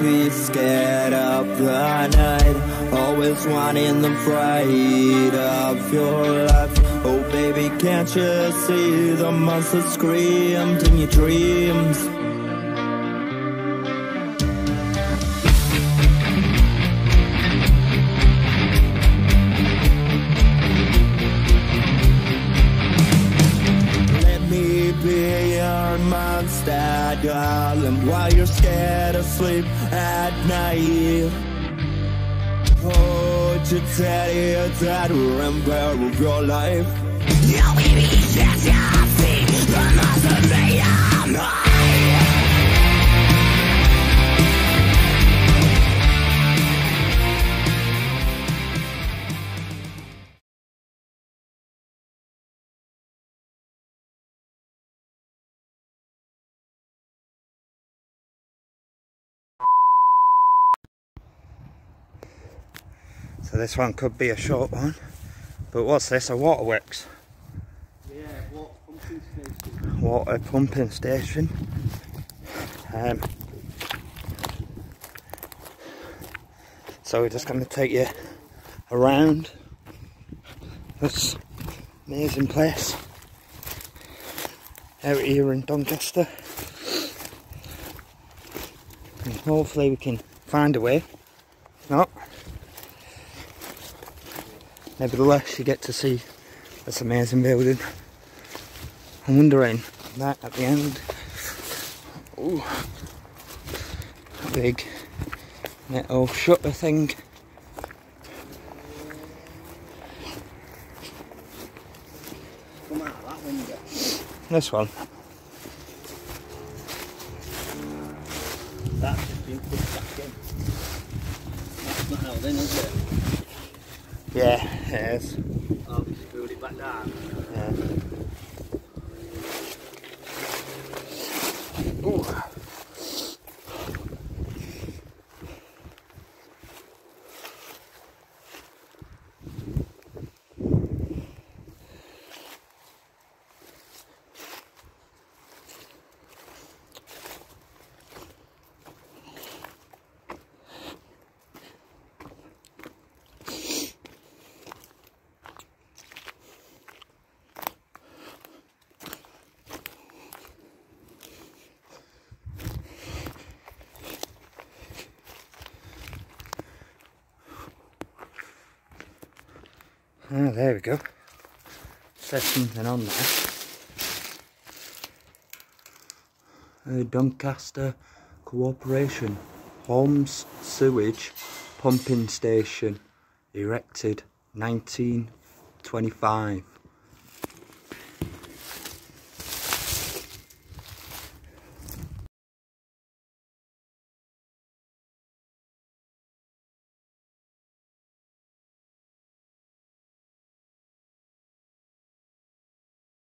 be scared of the night, always wanting the fright of your life. Oh baby, can't you see the monsters screamed in your dreams? Let me be your monster, darling, while you're scared of sleep at night. Hold your teddy that will imperil your life. No baby, can't you see the monster made of night? So this one could be a short one, but what's this? A waterworks? Yeah, water pumping station. Water pumping station. So we're just going to take you around this amazing place out here in Doncaster, and hopefully we can find a way. If not, nevertheless, you get to see this amazing building. I'm wondering that at the end, ooh, a big metal shutter thing. Come out of that window. This one. That's just been pushed back in. That's not held in, is it? Yeah, it is. Oh, we screwed it back down. Yeah. Ooh. Oh, there we go. Says something on there. Doncaster Cooperation Holmes Sewage Pumping Station, erected 1925.